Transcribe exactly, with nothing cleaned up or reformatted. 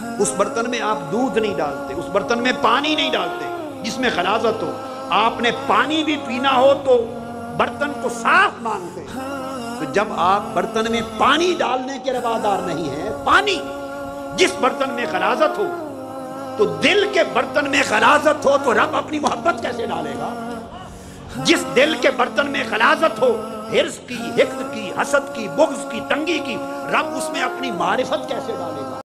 उस बर्तन में आप दूध नहीं डालते, उस बर्तन में पानी नहीं डालते जिसमें खलाजत हो। आपने पानी भी पीना हो तो बर्तन को साफ मांगते हैं। तो जब आप बर्तन में पानी डालने के रवादार नहीं है, पानी जिस बर्तन में खलाजत हो, तो दिल के बर्तन में खलाजत हो तो रब अपनी मोहब्बत कैसे डालेगा? जिस दिल के बर्तन में खलाजत हो, हिर्स की, हिक्द की, हसद की, बुग़्ज़ की, तंगी की, रब उसमें अपनी मारिफत कैसे डालेगा?